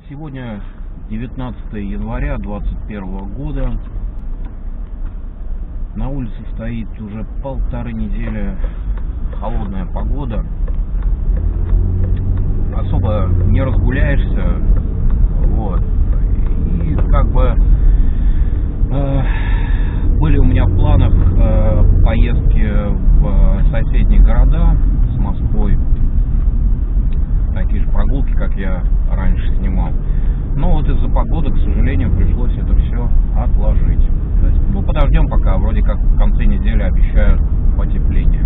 Сегодня 19 января 2021 года. На улице стоит уже 1,5 недели холодная погода. Особо не разгуляешься. Вот. И как бы были у меня в планах поездки в соседние города с Москвой. Такие же прогулки, как я раньше снимал. Но вот из-за погоды, к сожалению, пришлось это все отложить. То есть, подождем пока, вроде как в конце недели обещают потепление.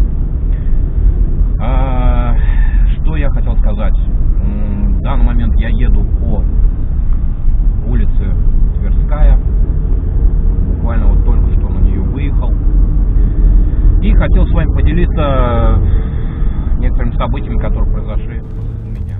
Что я хотел сказать? В данный момент я еду по улице Тверская. Буквально вот только что на нее выехал. И хотел с вами поделиться некоторыми событиями, которые произошли у меня.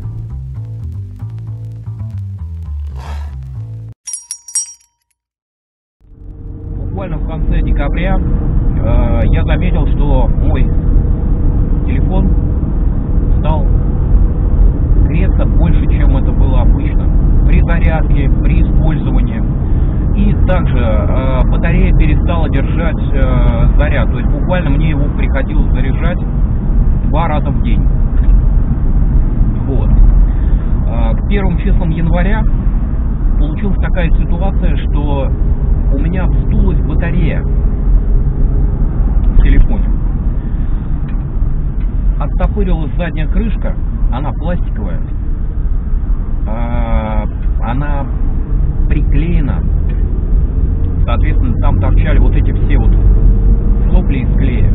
Буквально в конце декабря я заметил, что мой телефон стал греться больше, чем это было обычно. При зарядке, при использовании. И также батарея перестала держать заряд. То есть буквально мне его приходилось заряжать 2 раза в день. Вот. К первым числам января получилась такая ситуация, что у меня вздулась батарея в телефоне. Оттопырилась задняя крышка, она пластиковая, она приклеена. Соответственно, там торчали вот эти все вот сопли из клея.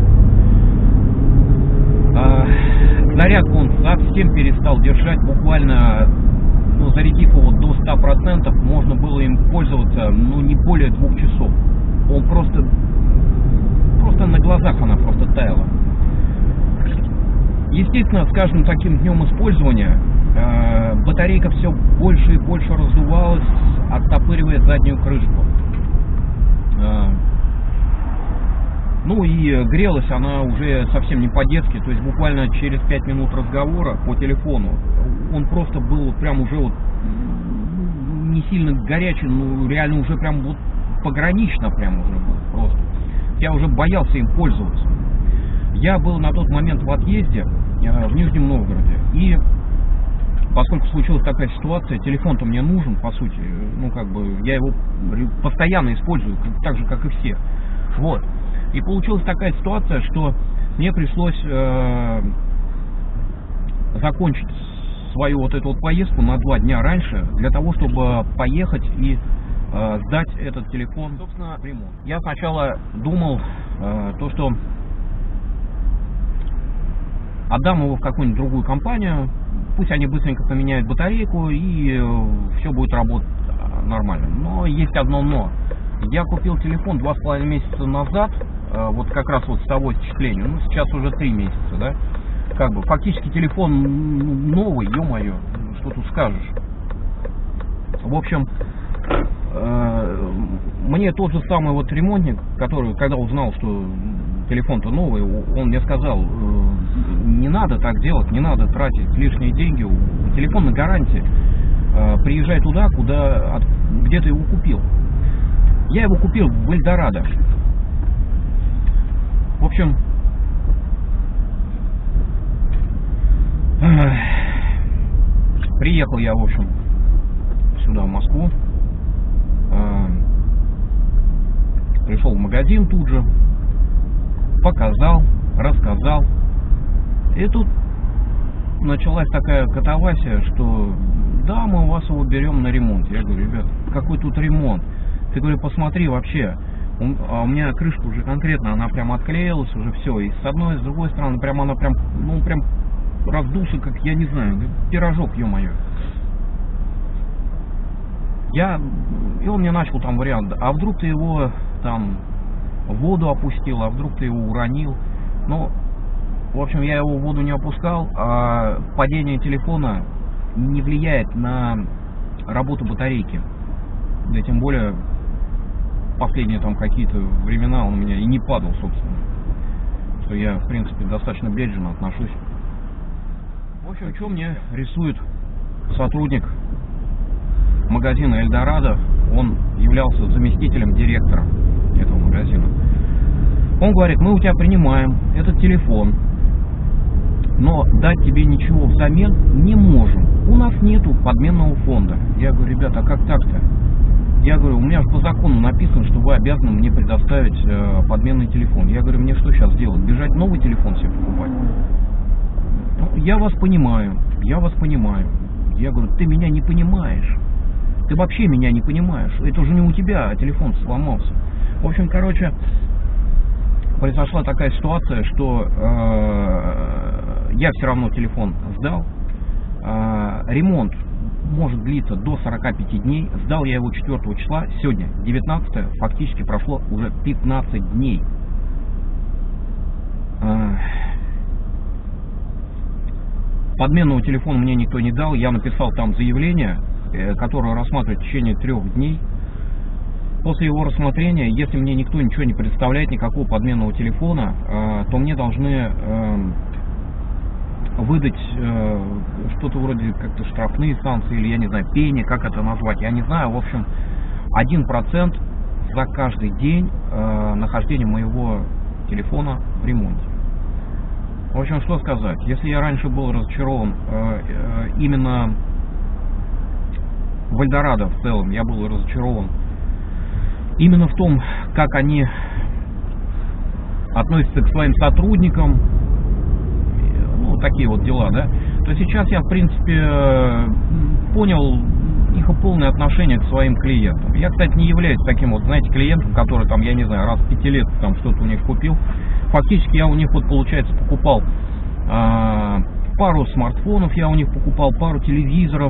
Зарядку он совсем перестал держать, буквально, зарядив его до 100%, можно было им пользоваться, не более 2 часов. Он просто на глазах она просто таяла. Естественно, с каждым таким днем использования батарейка все больше и больше раздувалась, оттопыривая заднюю крышку. И грелась она уже совсем не по-детски, то есть буквально через 5 минут разговора по телефону он просто был прям уже не сильно горячий, реально уже прям погранично прям уже был просто. Я уже боялся им пользоваться. Я был на тот момент в отъезде в Нижнем Новгороде, и поскольку случилась такая ситуация, телефон-то мне нужен, по сути, я его постоянно использую, так же, как и все. Вот. И получилась такая ситуация, что мне пришлось закончить свою вот эту поездку на 2 дня раньше, для того, чтобы поехать и сдать этот телефон, собственно, в ремонт. Я сначала думал, что отдам его в какую-нибудь другую компанию, пусть они быстренько поменяют батарейку и все будет работать нормально. Но есть одно но. Я купил телефон 2,5 месяца назад, вот как раз вот с того исчисления, сейчас уже 3 месяца, да, фактически телефон новый, ё-моё, что тут скажешь. В общем, мне тот же самый вот ремонтник, который, когда узнал, что телефон-то новый, он мне сказал, не надо так делать, не надо тратить лишние деньги, телефон на гарантии, приезжай туда, где ты его купил. Я его купил в Эльдорадо. В общем, приехал я, в общем, сюда, в Москву. Пришел в магазин тут же, показал, рассказал. И тут началась такая катавасия, что да, мы у вас его берем на ремонт. Я говорю, ребят, какой тут ремонт? Ты, говорю, посмотри вообще, у меня крышка уже конкретно, она прям отклеилась уже все, и с одной, и с другой стороны, прям она прям раздулся, как, я не знаю, пирожок, ё-моё. И он мне начал там вариант, а вдруг ты его там в воду опустил, а вдруг ты его уронил. В общем, я его в воду не опускал, а падение телефона не влияет на работу батарейки. Да тем более последние там какие-то времена он у меня и не падал, собственно. Что я, в принципе, достаточно бережно отношусь. В общем, что мне рисует сотрудник магазина Эльдорадо, он являлся заместителем директора этого магазина. Он говорит: мы у тебя принимаем этот телефон, но дать тебе ничего взамен не можем. У нас нету подменного фонда. Я говорю: ребята, а как так-то? Я говорю: у меня же по закону написано, что вы обязаны мне предоставить подменный телефон. Я говорю: мне что сейчас делать? Бежать новый телефон себе покупать? Ну, я вас понимаю, я вас понимаю. Я говорю: ты меня не понимаешь. Ты вообще меня не понимаешь. Это уже не у тебя, а телефон сломался. В общем, короче, произошла такая ситуация, что я все равно телефон сдал. Ремонт может длиться до 45 дней. Сдал я его 4 числа. Сегодня 19, фактически прошло уже 15 дней. Подменного телефона мне никто не дал. Я написал там заявление, которое рассматривает в течение 3 дней. После его рассмотрения, если мне никто ничего не предоставляет, никакого подменного телефона, то мне должны выдать что-то вроде как-то штрафные санкции, или я не знаю, пени, как это назвать, я не знаю. В общем, 1% за каждый день нахождения моего телефона в ремонте. В общем, что сказать, если я раньше был разочарован именно в Эльдорадо в целом, я был разочарован именно в том, как они относятся к своим сотрудникам, ну, такие вот дела, да, то сейчас я, в принципе, понял их полное отношение к своим клиентам. Я, кстати, не являюсь таким вот, знаете, клиентом, который там, я не знаю, раз в 5 лет там что-то у них купил. Фактически я у них, вот, получается, покупал пару смартфонов, я у них покупал пару телевизоров,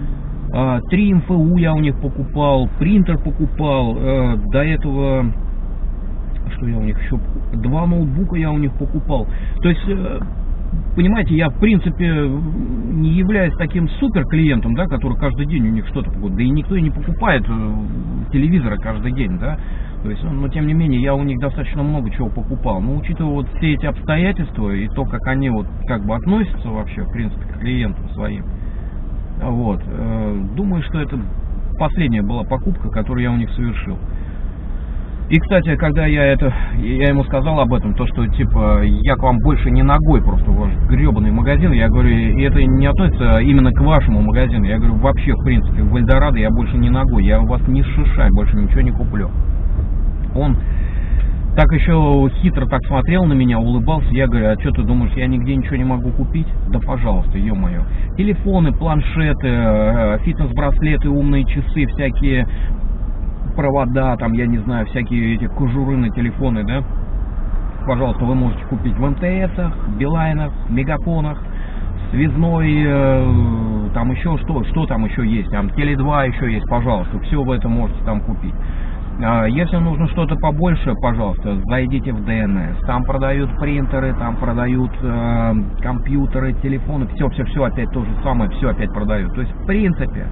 3 МФУ я у них покупал, принтер покупал, до этого, что я у них еще, 2 ноутбука я у них покупал. То есть, понимаете, я в принципе не являюсь таким супер клиентом, да, который каждый день у них что-то покупает. Да и никто и не покупает телевизора каждый день, да. То есть, но тем не менее, я у них достаточно много чего покупал. Но учитывая вот все эти обстоятельства и то, как они вот как бы относятся вообще, в принципе, к клиентам своим, вот, думаю, что это последняя была покупка, которую я у них совершил. И, кстати, когда я ему сказал об этом, то, что, типа, я к вам больше не ногой, просто в ваш гребаный магазин, я говорю, и это не относится именно к вашему магазину, я говорю, вообще, в принципе, в Эльдорадо я больше не ногой, я у вас не шишай, больше ничего не куплю. Он так еще хитро так смотрел на меня, улыбался, я говорю, а что ты думаешь, я нигде ничего не могу купить? Да пожалуйста, ё-моё. Телефоны, планшеты, фитнес-браслеты, умные часы, всякие провода, там, я не знаю, всякие эти кожуры на телефоны, да? Пожалуйста, вы можете купить в МТСах, Билайнах, Мегафонах, Связной, там еще что там еще есть, там Теле2 еще есть, пожалуйста, все вы это можете там купить. Если нужно что-то побольше, пожалуйста, зайдите в ДНС. Там продают принтеры, там продают компьютеры, телефоны, все опять то же самое, все опять продают. То есть, в принципе,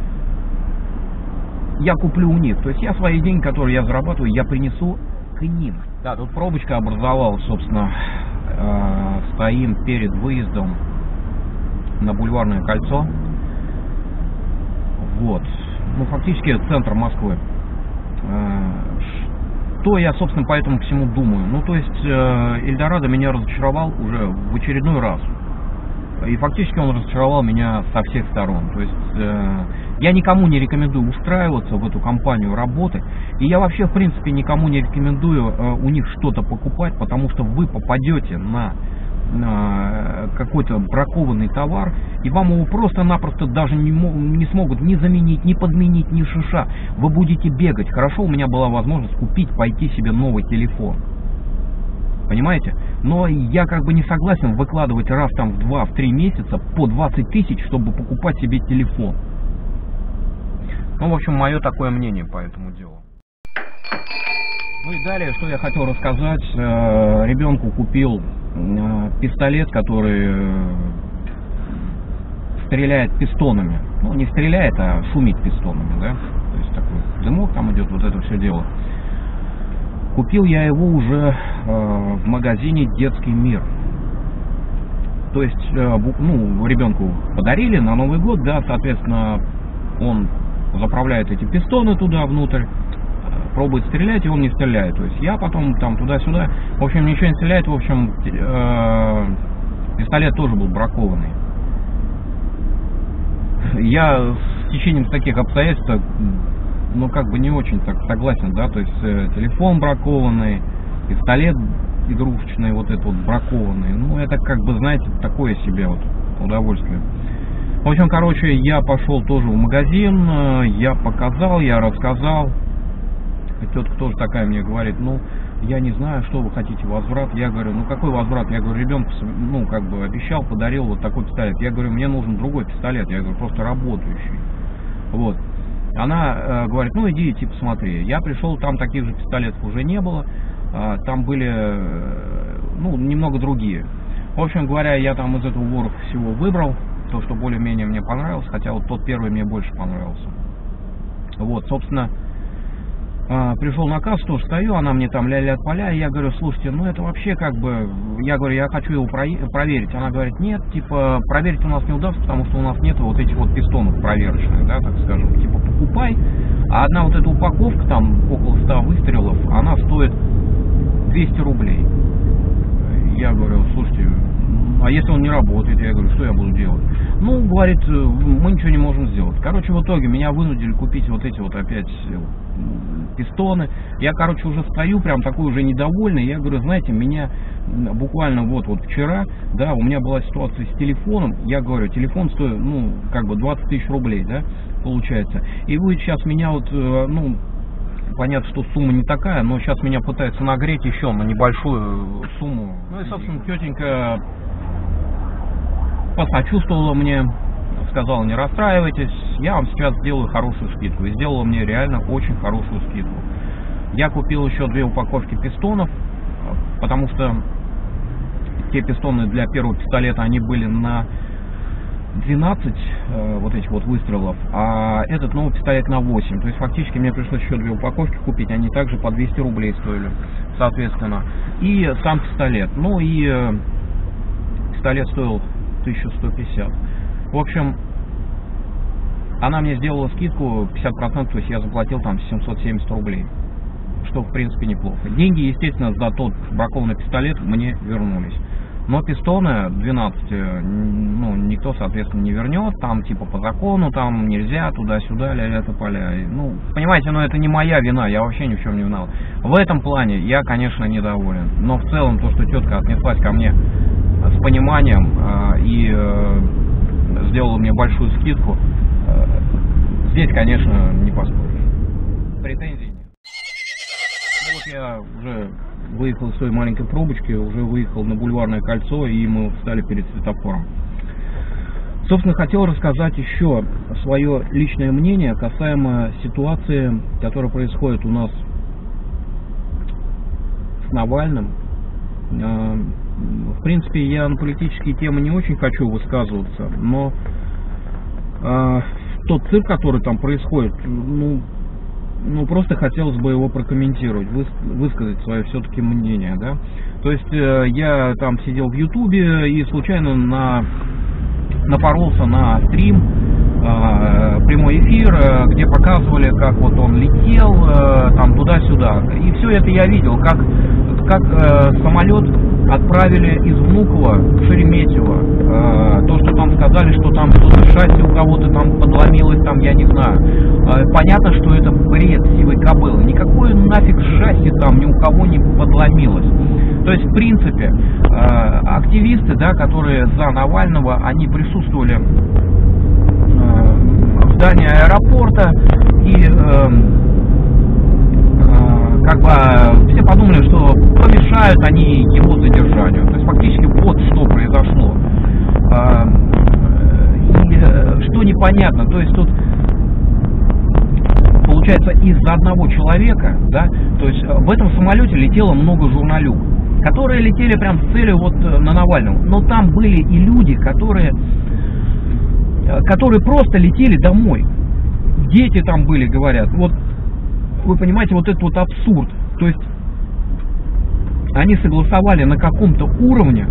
я куплю у них. То есть, я свои деньги, которые я зарабатываю, я принесу к ним. Да, тут пробочка образовалась, собственно, стоим перед выездом на Бульварное кольцо. Вот. Ну, фактически центр Москвы. Что я, собственно, по этому всему думаю? Ну, то есть, Эльдорадо меня разочаровал уже в очередной раз. И фактически он разочаровал меня со всех сторон. То есть, я никому не рекомендую устраиваться в эту компанию работы. И я вообще, в принципе, никому не рекомендую у них что-то покупать, потому что вы попадете на какой-то бракованный товар, и вам его просто-напросто даже не смогут ни заменить, ни подменить, ни шиша. Вы будете бегать. Хорошо, у меня была возможность купить, пойти себе новый телефон. Понимаете? Но я как бы не согласен выкладывать раз там в 2-3 месяца по 20 тысяч, чтобы покупать себе телефон. Ну, в общем, мое такое мнение по этому делу. Ну и далее, что я хотел рассказать. Ребенку купил пистолет, который стреляет пистонами. Ну, не стреляет, а шумит пистонами, да? То есть такой дымок там идет, вот это все дело. Купил я его уже в магазине «Детский мир». То есть, ну, ребенку подарили на Новый год, да, соответственно, он заправляет эти пистоны туда внутрь, пробует стрелять, и он не стреляет. То есть я потом там туда-сюда, в общем, ничего не стреляет, в общем, пистолет тоже был бракованный. Я с течением таких обстоятельств, ну, как бы не очень так согласен, да, то есть телефон бракованный, пистолет игрушечный, вот этот вот бракованный, ну, это как бы, знаете, такое себе вот удовольствие. В общем, короче, я пошел тоже в магазин, я показал, я рассказал. Тетка тоже такая мне говорит, ну, я не знаю, что вы хотите, возврат. Я говорю, ну, какой возврат? Я говорю, ребенку, ну, как бы обещал, подарил вот такой пистолет. Я говорю, мне нужен другой пистолет, я говорю, просто работающий. Вот. Она говорит, ну, иди посмотри. Я пришел, там таких же пистолетов уже не было, там были, ну, немного другие. В общем говоря, я там из этого ворох всего выбрал то, что более-менее мне понравилось, хотя вот тот первый мне больше понравился. Вот, собственно, пришел на кассу, тоже стою, она мне там ля-ля от поля, и я говорю, слушайте, ну это вообще как бы, я говорю, я хочу его проверить. Она говорит, нет, типа, проверить у нас не удастся, потому что у нас нет вот этих вот пистонов проверочных, да, так скажем, типа, покупай, а одна вот эта упаковка, там, около 100 выстрелов, она стоит 200 рублей. Я говорю, слушайте, а если он не работает, я говорю, что я буду делать? Ну, говорит, мы ничего не можем сделать. Короче, в итоге меня вынудили купить вот эти вот опять пистоны. Я, короче, уже стою прям такой уже недовольный. Я говорю, знаете, меня буквально вот вчера, да, у меня была ситуация с телефоном. Я говорю, телефон стоит, ну, как бы 20 тысяч рублей, да, получается. И вы сейчас меня вот, ну, понятно, что сумма не такая, но сейчас меня пытаются нагреть еще на небольшую сумму. Ну и, собственно, тетенька посочувствовала мне, сказала, не расстраивайтесь, я вам сейчас сделаю хорошую скидку. И сделала мне реально очень хорошую скидку. Я купил еще 2 упаковки пистонов, потому что те пистоны для первого пистолета, они были на 12 вот этих вот выстрелов, а этот новый пистолет на 8. То есть фактически мне пришлось еще 2 упаковки купить, они также по 200 рублей стоили, соответственно. И сам пистолет, ну и пистолет стоил 1150. В общем, она мне сделала скидку 50%, то есть я заплатил там 770 рублей, что в принципе неплохо. Деньги, естественно, за тот бракованный пистолет мне вернулись. Но пистоны 12, ну, никто, соответственно, не вернет, там типа по закону, там нельзя, туда-сюда, ля-ля тополя. Ну, понимаете, но это не моя вина, я вообще ни в чем не виноват. В этом плане я, конечно, недоволен. Но в целом то, что тетка отнеслась ко мне с пониманием и сделала мне большую скидку, здесь, конечно, не поспоришь. Претензий нет. Ну, вот я уже выехал из своей маленькой пробочки, уже выехал на Бульварное кольцо, и мы встали перед светофором. Собственно, хотел рассказать еще свое личное мнение касаемо ситуации, которая происходит у нас с Навальным. В принципе, я на политические темы не очень хочу высказываться, но тот цирк, который там происходит, ну просто хотелось бы его прокомментировать, высказать свое все-таки мнение, да. То есть я там сидел в Ютубе и случайно напоролся на стрим, прямой эфир, где показывали, как вот он летел там туда-сюда. И все это я видел, как самолет отправили из Внуково в Шереметьево. То, что там сказали, что там что-то шасси у кого-то там подломилось, там я не знаю. Понятно, что это бред сивой кобылы. Никакой нафиг шасси там ни у кого не подломилось. То есть, в принципе, активисты, да, которые за Навального, они присутствовали в здании аэропорта, и как бы все подумали, что помешают они его задержанию. То есть фактически вот что произошло. И что непонятно, то есть тут получается из-за одного человека, да, то есть в этом самолете летело много журналюк, которые летели прям с целью вот на Навального. Но там были и люди, которые просто летели домой. Дети там были, говорят. Вот вы понимаете, вот этот вот абсурд. То есть они согласовали на каком-то уровне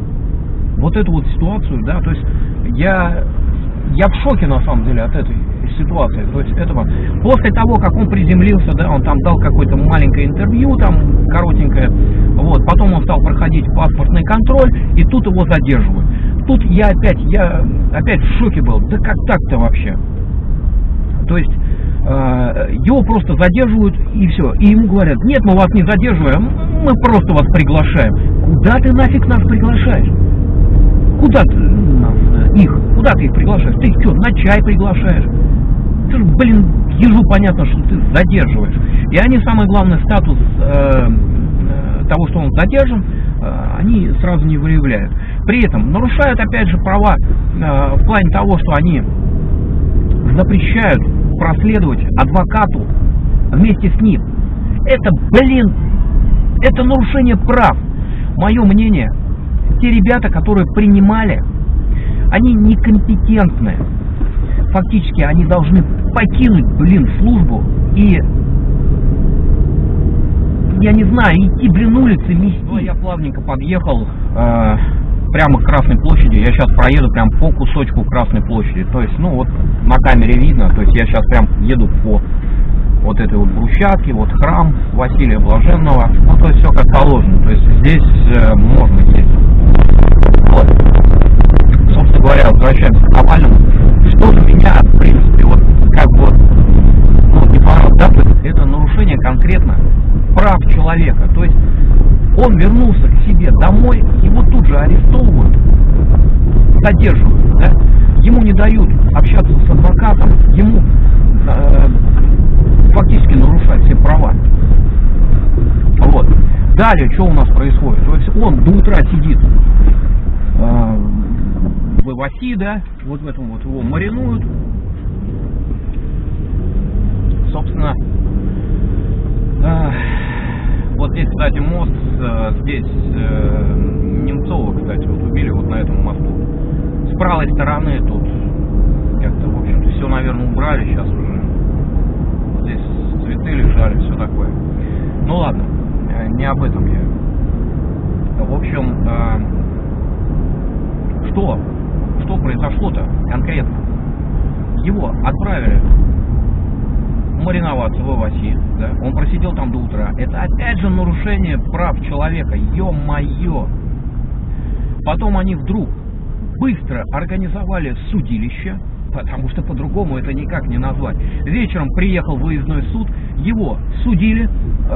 вот эту вот ситуацию, да. То есть я в шоке на самом деле от этой ситуации. То есть этого после того, как он приземлился, да, он там дал какое-то маленькое интервью, там коротенькое, вот, потом он стал проходить паспортный контроль, и тут его задерживают. Тут я опять в шоке был. Да как так-то вообще? То есть его просто задерживают и все. И ему говорят: нет, мы вас не задерживаем, мы просто вас приглашаем. Куда ты нафиг нас приглашаешь? Куда ты Куда ты их приглашаешь? Ты их что, на чай приглашаешь? Ты же, блин, ежу понятно, что ты задерживаешь. И они, самый главный статус того, что он задержан, они сразу не выявляют. При этом нарушают, опять же, права в плане того, что они запрещают проследовать адвокату вместе с ним. Это, блин, это нарушение прав. Мое мнение, те ребята, которые принимали, они некомпетентны. Фактически они должны покинуть, блин, службу и, я не знаю, идти, блин, улицы мести. Ну, я плавненько подъехал прямо к Красной площади. Я сейчас проеду прям по кусочку Красной площади. То есть, ну вот на камере видно. То есть я сейчас прям еду по вот этой вот брусчатке, вот храм Василия Блаженного. Ну, то есть все как положено. То есть здесь можно ездить. Вот. Собственно говоря, возвращаемся к Навальному. Что же меня, в принципе, вот как вот, ну, не понравилось, да, это нарушение конкретно прав человека. То есть он вернулся к себе домой, его тут же арестовывают, задерживают, да? Ему не дают общаться с адвокатом, ему фактически нарушают все права. Вот. Далее, что у нас происходит? То есть он до утра сидит в Иваси, да, вот в этом вот его маринуют. Собственно, вот здесь, кстати, мост, здесь Немцова, кстати, вот убили вот на этом мосту. С правой стороны тут как-то, в общем-то, все, наверное, убрали сейчас уже. Здесь цветы лежали, все такое. Ну ладно, не об этом я. В общем, что произошло-то конкретно? Его отправили мариноваться в Иваси, да? Он просидел там до утра. Это опять же нарушение прав человека, ё-моё. Потом они вдруг быстро организовали судилище, потому что по-другому это никак не назвать. Вечером приехал выездной суд, его судили,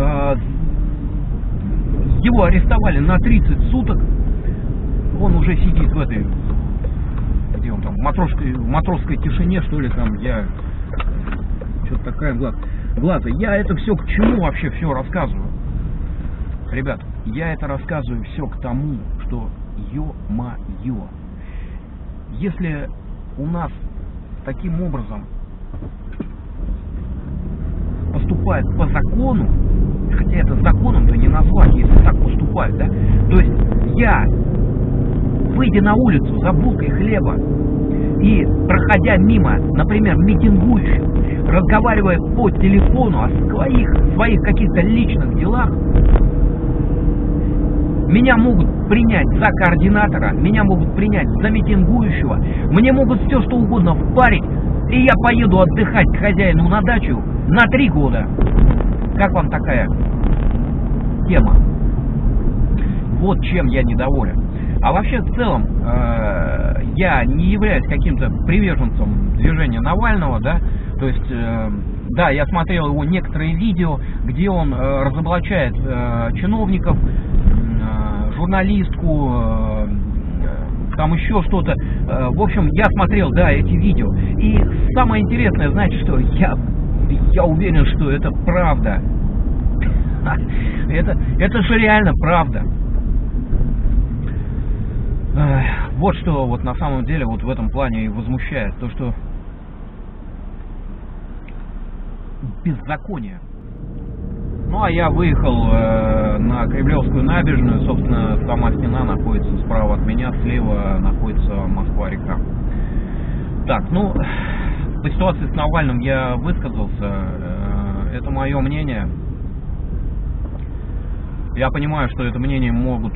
его арестовали на 30 суток. Он уже сидит в этой, где он там, в матросской тишине, что ли, там, я... Что-то такая глаза. Я это все к чему вообще все рассказываю? Ребят, я это рассказываю все к тому, что ё-моё. Если у нас таким образом поступают по закону, хотя это законом-то не назвать, если так поступают, да? То есть я, выйдя на улицу за булкой хлеба и проходя мимо, например, митингующих, разговаривая по телефону о своих каких-то личных делах, меня могут принять за координатора, меня могут принять за митингующего, мне могут все что угодно впарить, и я поеду отдыхать к хозяину на дачу на 3 года. Как вам такая тема? Вот чем я недоволен. А вообще, в целом, я не являюсь каким-то приверженцем движения Навального, да, то есть, да, я смотрел его некоторые видео, где он разоблачает чиновников, журналистку, там еще что-то. В общем, я смотрел, да, эти видео. И самое интересное, знаете что, я уверен, что это правда. Это же реально правда. Вот что вот на самом деле вот в этом плане и возмущает. То, что беззаконие. Ну, а я выехал на Кремлевскую набережную. Собственно, сама стена находится справа от меня, слева находится Москва-река. Так, ну, по ситуации с Навальным я высказался. Это мое мнение. Я понимаю, что это мнение могут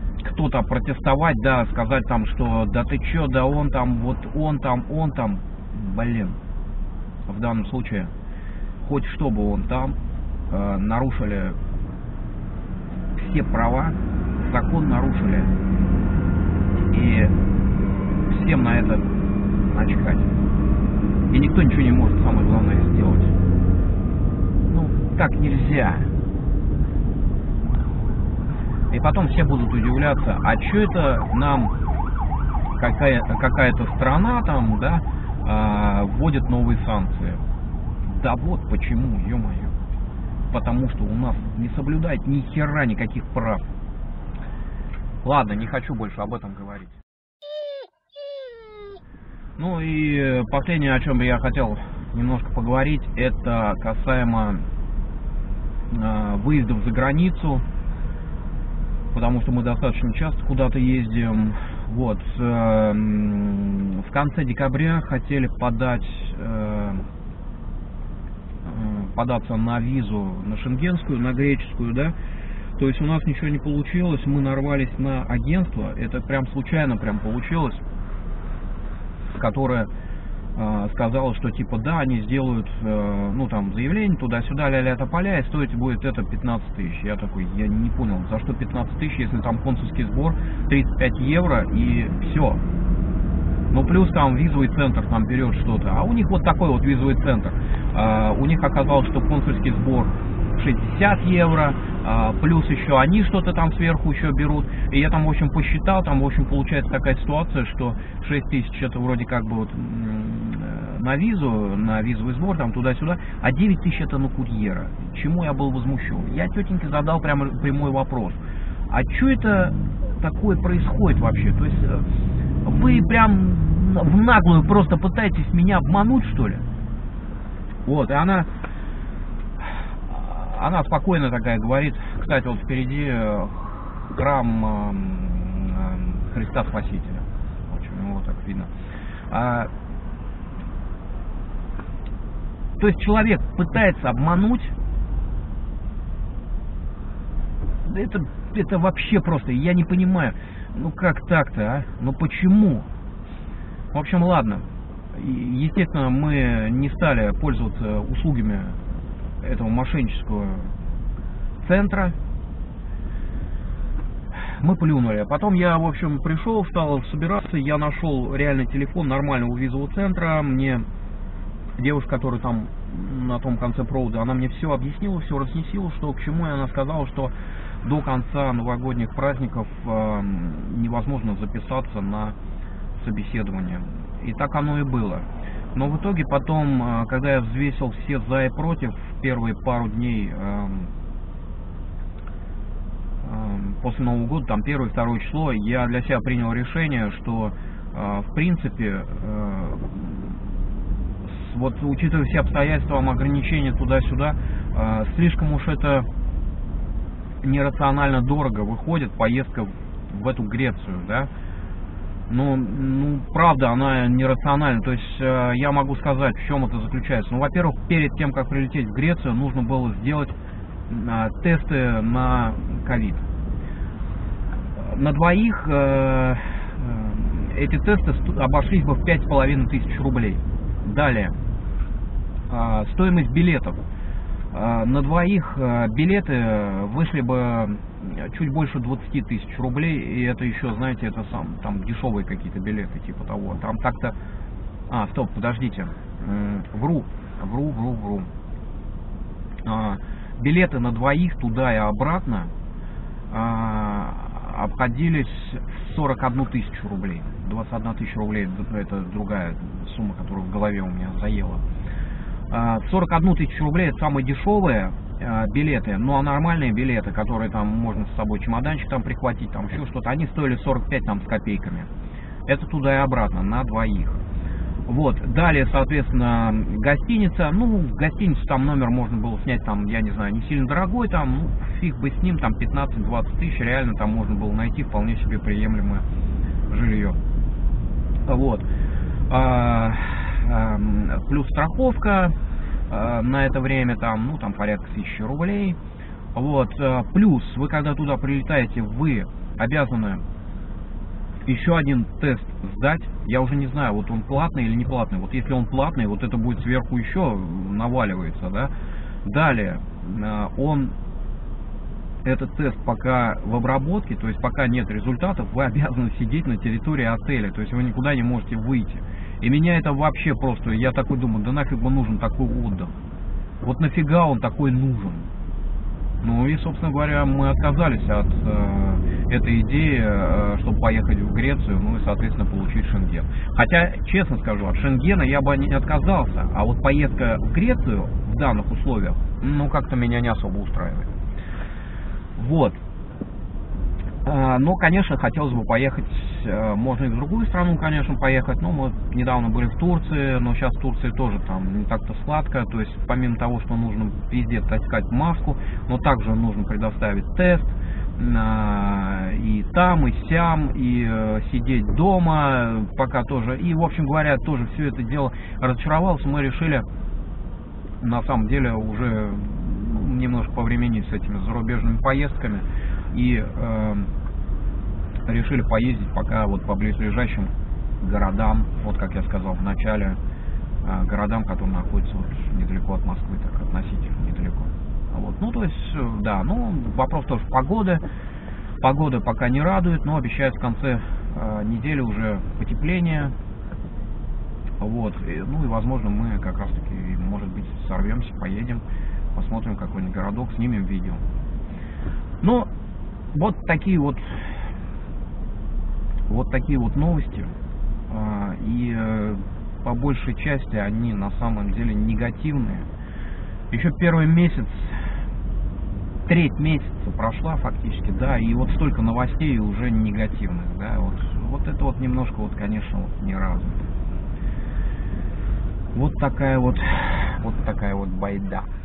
кто-то протестовать, да, сказать там, что да ты чё, да он там, вот он там. блин, в данном случае, хоть чтобы он там, нарушили все права, закон нарушили, и всем на это начхать. И никто ничего не может, самое главное, сделать. Ну, так нельзя. И потом все будут удивляться, а что это нам какая-то страна там, да, вводит новые санкции. Да вот почему, ё-моё. Потому что у нас не соблюдает ни хера никаких прав. Ладно, не хочу больше об этом говорить. Ну и последнее, о чем бы я хотел немножко поговорить, это касаемо выездов за границу. Потому что мы достаточно часто куда-то ездим. Вот. В конце декабря хотели податься на визу, на шенгенскую, на греческую, да. То есть у нас ничего не получилось, мы нарвались на агентство, это прям случайно прям получилось, которое сказала, что типа да, они сделают, ну там, заявление туда-сюда, ля-ля тополя, и стоить будет это 15 тысяч. Я такой, я не понял, за что 15 тысяч, если там консульский сбор 35 евро и все. Ну плюс там визовый центр там берет что-то, а у них вот такой вот визовый центр. У них оказалось, что консульский сбор 60 евро, плюс еще они что-то там сверху еще берут. И я там, в общем, посчитал, там, в общем, получается такая ситуация, что 6 тысяч это вроде как бы вот на визу, на визовый сбор, там туда-сюда, а 9 тысяч это на курьера. Чему я был возмущен? Я тетеньке задал прямо прямой вопрос. А что это такое происходит вообще? То есть вы прям в наглую просто пытаетесь меня обмануть, что ли? Вот, и она спокойно такая говорит, кстати, вот впереди храм Христа Спасителя. В общем, его так видно. То есть человек пытается обмануть. Это вообще просто, я не понимаю. Ну как так-то, а? Ну почему? В общем, ладно. Естественно, мы не стали пользоваться услугами этого мошеннического центра. Мы плюнули. Потом я, в общем, пришел, стал собираться, я нашел реальный телефон нормального визового центра. Мне девушка, которая там на том конце провода, она мне все объяснила, все разнесила, что к чему, и она сказала, что до конца новогодних праздников невозможно записаться на собеседование. И так оно и было. Но в итоге потом, когда я взвесил все за и против, первые пару дней после Нового года, там 1-2 число, я для себя принял решение, что в принципе, вот учитывая все обстоятельства, ограничения туда-сюда, слишком уж это нерационально дорого выходит поездка в эту Грецию, да. Ну, правда, она нерациональна. То есть я могу сказать, в чем это заключается. Ну, во-первых, перед тем, как прилететь в Грецию, нужно было сделать тесты на ковид. На двоих эти тесты обошлись бы в 5500 рублей. Далее, стоимость билетов. На двоих билеты вышли бы чуть больше 20 тысяч рублей, и это еще, знаете, это там дешевые какие-то билеты, типа того. Там так-то... стоп, подождите. Вру. Билеты на двоих туда и обратно обходились в 41 тысячу рублей. 21 тысяча рублей это другая сумма, которая в голове у меня заела. 41 тысячу рублей это самые дешевые билеты, ну а нормальные билеты, которые там можно с собой чемоданчик там прихватить, там еще что-то, они стоили 45 там с копейками. Это туда и обратно, на двоих. Вот, далее, соответственно, гостиница, ну, гостиницу там номер можно было снять, там, я не знаю, не сильно дорогой, там, ну, фиг бы с ним, там 15-20 тысяч, реально там можно было найти вполне себе приемлемое жилье. Вот. Плюс страховка на это время, там, ну, там порядка 1000 рублей. Вот. Плюс, вы когда туда прилетаете, вы обязаны еще один тест сдать. Я уже не знаю, вот он платный или не платный. Вот если он платный, вот это будет сверху еще наваливается, да. Далее, этот тест пока в обработке, то есть пока нет результатов, вы обязаны сидеть на территории отеля, то есть вы никуда не можете выйти. И меня это вообще просто, я такой думаю, да нафиг бы нужен такой отдых. Вот нафига он такой нужен? Ну и, собственно говоря, мы отказались от этой идеи, чтобы поехать в Грецию, ну и, соответственно, получить Шенген. Хотя, честно скажу, от Шенгена я бы не отказался, а вот поездка в Грецию в данных условиях, ну как-то меня не особо устраивает. Вот. Но, конечно, хотелось бы поехать, можно и в другую страну, конечно, поехать. Ну, мы недавно были в Турции, но сейчас в Турции тоже там не так-то сладко. То есть, помимо того, что нужно везде таскать маску, но также нужно предоставить тест и там, и сям, и сидеть дома пока тоже. И, в общем говоря, тоже все это дело разочаровался. Мы решили, на самом деле, уже немножко повременить с этими зарубежными поездками и решили поездить пока вот по близлежащим городам, вот как я сказал в начале, городам, которые находятся вот недалеко от Москвы, так относительно недалеко. Вот. Ну, то есть, да, ну, вопрос тоже погоды. Погода пока не радует, но обещает в конце недели уже потепление. Вот. Ну и, возможно, мы как раз таки, может быть, сорвемся, поедем, посмотрим какой-нибудь городок, снимем видео. Ну, вот такие вот новости. И по большей части они на самом деле негативные. Еще первый месяц, треть месяца прошла фактически, да, и вот столько новостей уже негативных, да, вот это вот немножко, вот, конечно, вот не радует. Вот такая вот байда.